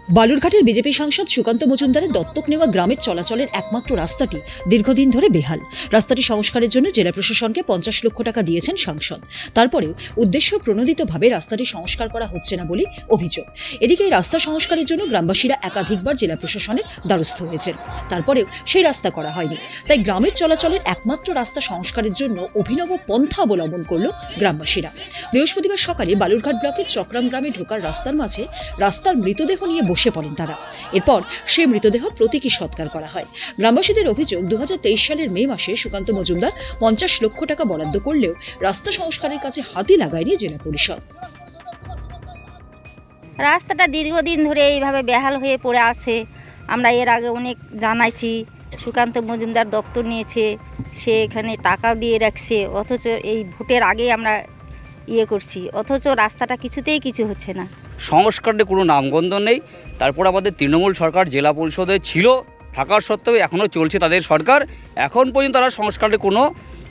বালুরঘাটের BJP সাংসদ সুকান্ত মজুমদারের দত্তক নেওয়া গ্রামের চলাচলের একমাত্র রাস্তাটি দীর্ঘদিন ধরে বেহাল। রাস্তাটি সংস্কারের জন্য জেলা প্রশাসনকে 50 লক্ষ টাকা দিয়েছেন সাংসদ। তারপরেও উদ্দেশ্য প্রণোদিতভাবে রাস্তাটি সংস্কার করা হচ্ছে না বলে অভিযোগ। এদিকে এই রাস্তা সংস্কারের জন্য গ্রামবাসীরা একাধিকবার জেলা প্রশাসনের দ্বারস্থ হয়েছেন, তারপরেও সেই রাস্তা করা হয়নি। তাই গ্রামের চলাচলের একমাত্র রাস্তা সংস্কারের জন্য অভিনব পন্থা অবলম্বন করল গ্রামবাসীরা। বৃহস্পতিবার সকালে বালুরঘাট ব্লকের চক্রাম গ্রামে ঢোকার রাস্তার মাঝে রাস্তার মৃতদেহ নিয়ে বসে পড়েন তারা। এরপর সেই মৃতদেহ প্রতীকী সৎকার করা হয়। গ্রামবাসীদের অভিযোগ, 2023 সালের মে মাসে সুকান্ত মজুমদার 50 লক্ষ টাকা বরাদ্দ করলেও রাস্তা সংস্কারের কাছে হাতই লাগায়নি জেলা পরিষদ। রাস্তাটা দীর্ঘদিন ধরে এইভাবে বেহাল হয়ে পড়ে আছে। আমরা এর আগে অনেক জানাইছি, সুকান্ত মজুমদার দপ্তর নিয়েছে, সে এখানে টাকা দিয়ে রাখছে, অথচ এই ভোটের আগে আমরা করছি, অথচ রাস্তাটা কিছুতেই কিছু হচ্ছে না। সংস্কারের কোনো নামগন্ধ নেই। তারপর আমাদের তৃণমূল সরকার জেলা পরিষদে ছিল, থাকার সত্ত্বেও এখনও চলছে তাদের সরকার। এখন পর্যন্ত তারা সংস্কারের কোনো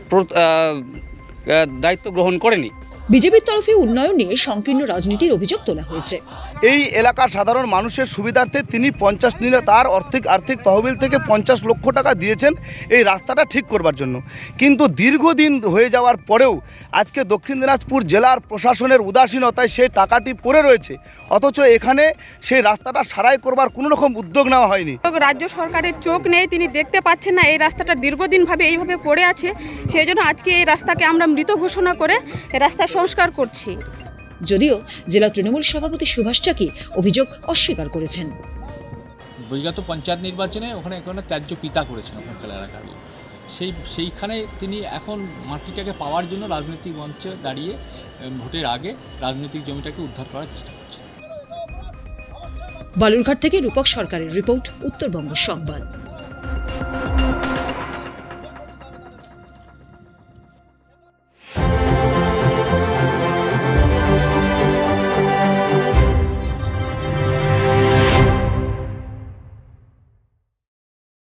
দায়িত্ব গ্রহণ করেনি। বিজেপির তরফে উন্নয়ন নিয়ে সংকীর্ণ রাজনীতির অভিযোগ তোলা হয়েছে। এই এলাকার সাধারণ মানুষের সুবিধার্থে তিনি 50 নিলে তার আর্থিক তহবিল থেকে 50 লক্ষ টাকা দিয়েছেন এই রাস্তাটা ঠিক করবার জন্য। কিন্তু দীর্ঘদিন হয়ে যাওয়ার পরেও আজকে দক্ষিণ দিনাজপুর জেলার প্রশাসনের উদাসীনতায় সেই টাকাটি পড়ে রয়েছে, অথচ এখানে সেই রাস্তাটা সারাই করবার কোনো রকম উদ্যোগ নেওয়া হয়নি। রাজ্য সরকারের চোখ নেই, তিনি দেখতে পাচ্ছেন না এই রাস্তাটা দীর্ঘদিনভাবে এইভাবে পড়ে আছে। সেই জন্য আজকে এই রাস্তাকে আমরা মৃত ঘোষণা করে এই রাস্তা সংস্কার করছি। যদিও জেলা তৃণমূল সভাপতি সুভাষ চাকি অভিযোগ অস্বীকার করেছেন। বিগত পঞ্চায়েত নির্বাচনে ওখানে ত্যায্য পিতা করেছেন ওখানকার এলাকার। সেইখানে তিনি এখন মাটিটাকে পাওয়ার জন্য রাজনৈতিক মঞ্চে দাঁড়িয়ে ভোটের আগে রাজনৈতিক জমিটাকে উদ্ধার করার চেষ্টা করছেন। বালুরঘাট থেকে রূপক সরকারের রিপোর্ট, উত্তরবঙ্গ সংবাদ।